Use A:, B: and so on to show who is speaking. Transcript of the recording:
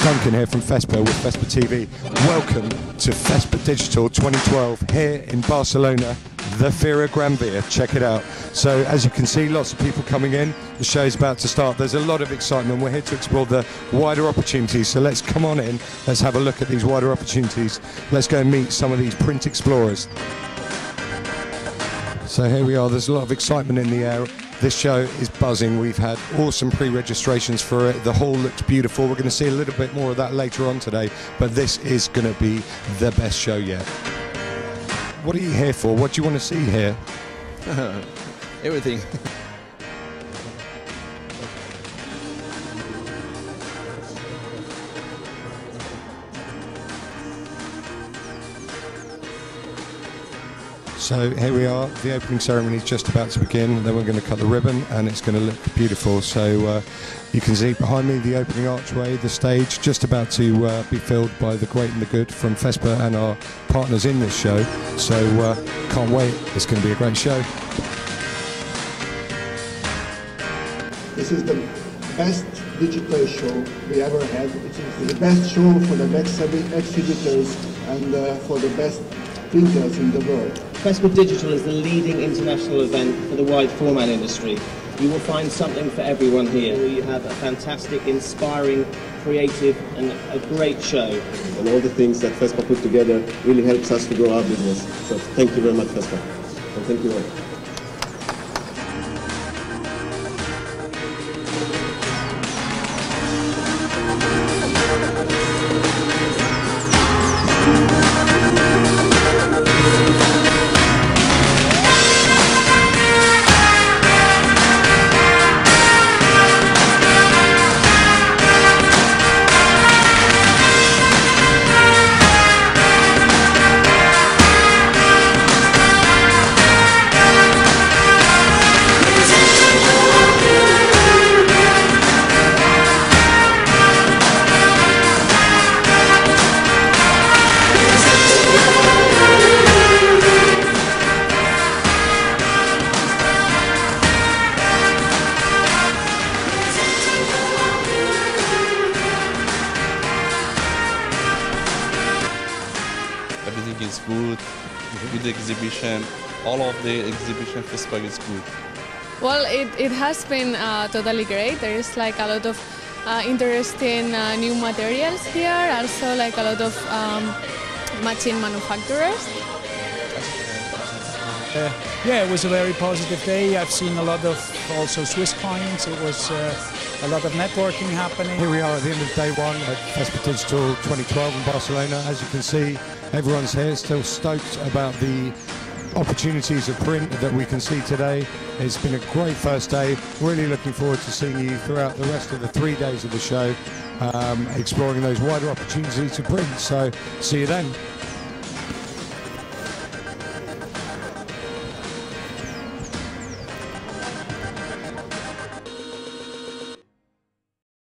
A: Duncan here from FESPA with FESPA TV. Welcome to FESPA Digital 2012 here in Barcelona, the Fira Gran Via. Check it out. So as you can see, lots of people coming in. The show's about to start. There's a lot of excitement. We're here to explore the wider opportunities. So let's come on in. Let's have a look at these wider opportunities. Let's go and meet some of these print explorers. So here we are. There's a lot of excitement in the air. This show is buzzing. We've had awesome pre-registrations for it. The hall looks beautiful. We're going to see a little bit more of that later on today, but this is going to be the best show yet. What are you here for? What do you want to see here?
B: Everything.
A: So here we are, the opening ceremony is just about to begin, then we're going to cut the ribbon and it's going to look beautiful. So you can see behind me the opening archway, the stage just about to be filled by the great and the good from FESPA and our partners in this show. So can't wait, it's going to be a great show.
C: This is the best digital show we ever had. It's the best show for the best exhibitors and for the best printers in the world.
D: FESPA Digital is the leading international event for the wide format industry. You will find something for everyone here. You have a fantastic, inspiring, creative and a great show.
E: And all the things that FESPA put together really helps us to grow our business. So thank you very much, FESPA. And thank you all.
B: Everything is good, with the exhibition, all of the exhibition FESPA is good.
F: Well, it has been totally great. There is like a lot of interesting new materials here, also like a lot of machine manufacturers.
G: Yeah, it was a very positive day. I've seen a lot of also Swiss clients. It was a lot of networking happening.
A: Here we are at the end of day one at FESPA Digital 2012 in Barcelona. As you can see, everyone's here, still stoked about the opportunities of print that we can see today. It's been a great first day. Really looking forward to seeing you throughout the rest of the 3 days of the show, exploring those wider opportunities to print. So see you then.